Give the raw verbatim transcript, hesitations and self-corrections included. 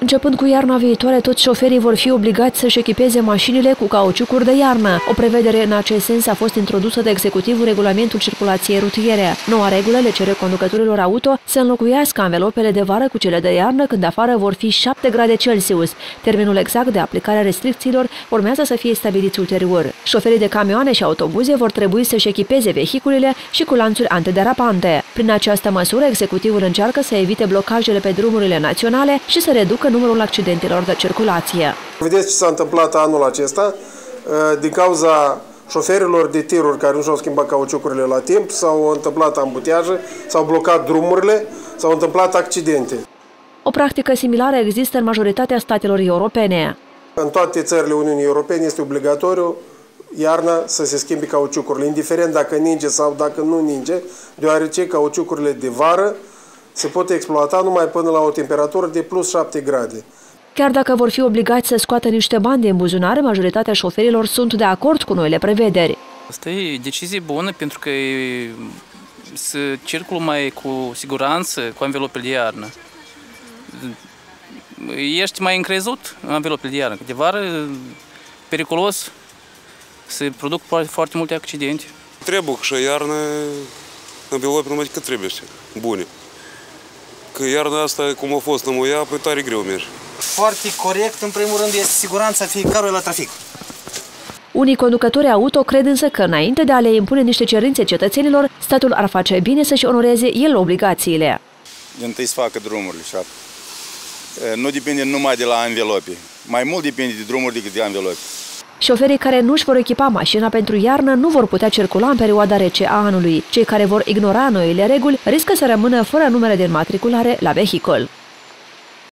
Începând cu iarna viitoare, toți șoferii vor fi obligați să-și echipeze mașinile cu cauciucuri de iarnă. O prevedere în acest sens a fost introdusă de executivul Regulamentul Circulației Rutiere. Noua regulă le cere conducătorilor auto să înlocuiască anvelopele de vară cu cele de iarnă când afară vor fi șapte grade Celsius. Termenul exact de aplicare a restricțiilor urmează să fie stabilit ulterior. Șoferii de camioane și autobuze vor trebui să-și echipeze vehiculele și cu lanțuri antiderapante. Prin această măsură, executivul încearcă să evite blocajele pe drumurile naționale și să reducă numărul accidentelor de circulație. Vedeți ce s-a întâmplat anul acesta? Din cauza șoferilor de tiruri care nu și-au schimbat cauciucurile la timp, s-au întâmplat ambutiaje, s-au blocat drumurile, s-au întâmplat accidente. O practică similară există în majoritatea statelor europene. În toate țările Uniunii Europene este obligatoriu iarna să se schimbe cauciucurile, indiferent dacă ninge sau dacă nu ninge, deoarece cauciucurile de vară se pot exploata numai până la o temperatură de plus șapte grade. Chiar dacă vor fi obligați să scoată niște bani din buzunar, majoritatea șoferilor sunt de acord cu noile prevederi. Asta e decizie bună pentru că să circulă mai cu siguranță cu anvelopele de iarnă. Ești mai încrezut în anvelopele de iarnă, că de vară periculos, se produc foarte multe accidente. Trebuie și iarnă anvelope numai cât trebuie, bune. Că iarna asta, cum a fost în ea, pe tare greu merge. Foarte corect, în primul rând, este siguranța fiecăruia la trafic. Unii conducători auto cred însă că, înainte de a le impune niște cerințe cetățenilor, statul ar face bine să-și onoreze el obligațiile. Întâi să facă drumurile și nu depinde numai de la anvelope. Mai mult depinde de drumuri decât de anvelope. Șoferii care nu își vor echipa mașina pentru iarnă nu vor putea circula în perioada rece a anului. Cei care vor ignora noile reguli riscă să rămână fără numere de înmatriculare la vehicul.